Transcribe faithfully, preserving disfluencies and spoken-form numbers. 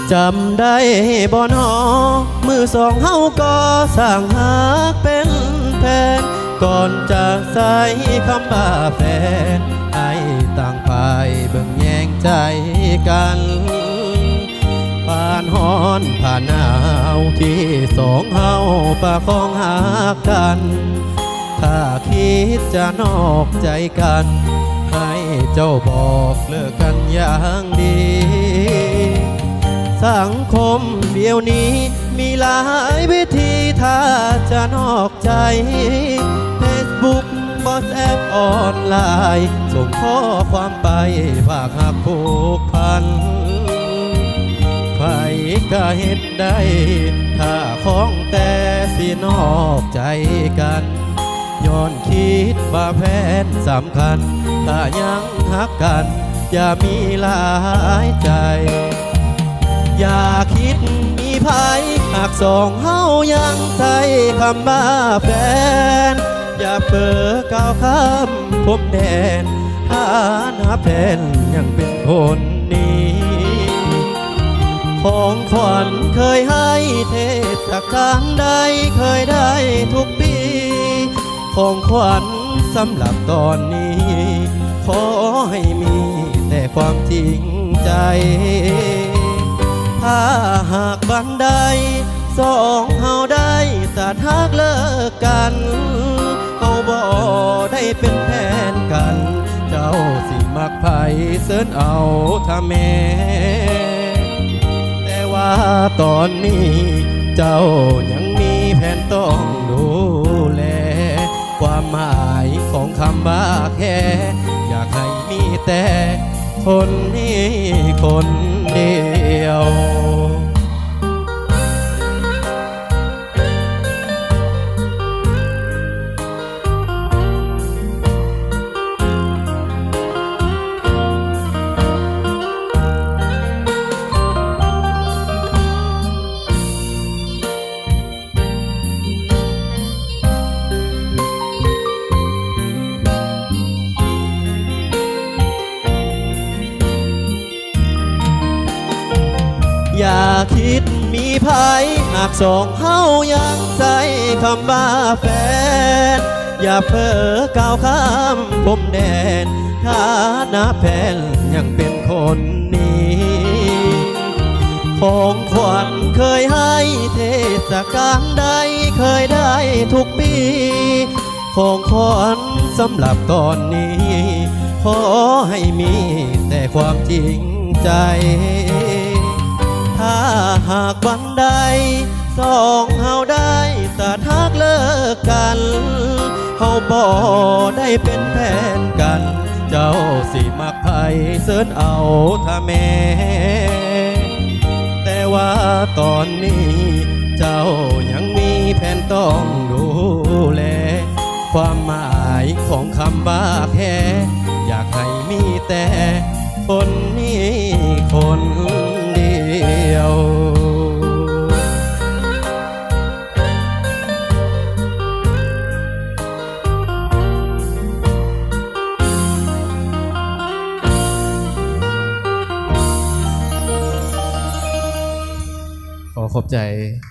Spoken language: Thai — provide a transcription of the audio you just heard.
จำได้บ่นอมือสองเฮาก็สร้างหักเป็นแผนก่อนจะใส่คำว่าแฟนให้ต่างฝ่ายเบิ่งแยงใจกันผ่านฮ้อนผ่านหนาวที่สองเฮาประคองหากันถ้าคิดจะนอกใจกันให้เจ้าบอกเลิกกันอย่างดีสังคมเดี๋ยวนี้มีหลายวิธีถ้าจะนอกใจ Facebook บอสแอปออนไลน์ส่งข้อความไปฝากหักผูกพันใครก็เฮ็ดได้ถ้าของแต่สินอกใจกันย้อนคิดว่าแฟนสำคัญถ้ายังหักกันอย่ามีหลายใจอย่าคิดมีภัยหากสองเฮายังใส่คำว่าแฟนอย่าเปิดก้าวข้ามพรมแดนถ้าหน้าแฟนยังเป็นคนนี้ของขวัญเคยให้เทศกาลใดเคยได้ทุกปีของขวัญสำหรับตอนนี้ขอให้มีแต่ความจริงใจถ้าหากบันใดสองเฮาได้สาทักเลิกกันเฮาบ่ได้เป็นแฟนกันเจ้าสิมักไผเสิร์นเอาถ้าแม่แต่ว่าตอนนี้เจ้ายังมีแผนต้องดูแลความหมายของคำว่าแค่อยากให้มีแต่คนนี้คนเดียวอย่าคิดมีภัยหากสองเฮายังใส่คำว่าแฟนอย่าเพ้อก้าวข้ามพรมแดนถ้าหน้าแฟนยังเป็นคนนี้ของขวัญเคยให้เทศกาลใดเคยได้ทุกปีของขวัญสำหรับตอนนี้ขอให้มีแต่ความจริงใจถ้าหากวันใดสองเฮาได้สาทักเลิกกันเฮาบ่ได้เป็นแฟนกันเจ้าสิมักไผเสิร์นเอาถ้าแม่แต่ว่าตอนนี้เจ้ายังมีแผนต้องดูแลความหมายของคำว่าแค่อยากให้มีแต่คนนี้คนเดียวขอขอบใจ